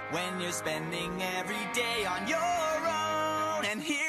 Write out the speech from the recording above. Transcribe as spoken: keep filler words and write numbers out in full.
when you're spending every day on your own. And here